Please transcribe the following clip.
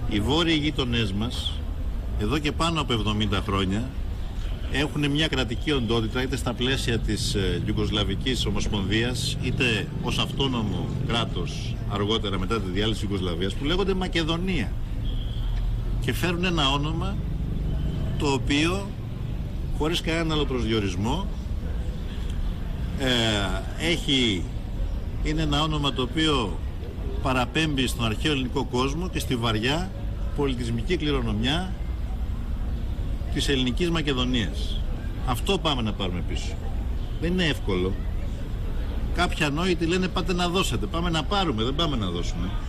Οι βόρειοι γείτονές μας, εδώ και πάνω από 70 χρόνια, έχουν μια κρατική οντότητα είτε στα πλαίσια της Ιουγκοσλαβικής Ομοσπονδίας είτε ως αυτόνομο κράτος αργότερα μετά τη διάλυση της Ιουγκοσλαβίας, που λέγονται Μακεδονία και φέρουν ένα όνομα το οποίο χωρίς κανέναν άλλο προσδιορισμό είναι ένα όνομα το οποίο παραπέμπει στον αρχαίο ελληνικό κόσμο και στη βαριά πολιτισμική κληρονομιά της ελληνικής Μακεδονίας. Αυτό πάμε να πάρουμε πίσω. Δεν είναι εύκολο. Κάποιοι ανόητοι λένε πάτε να δώσετε. Πάμε να πάρουμε, δεν πάμε να δώσουμε.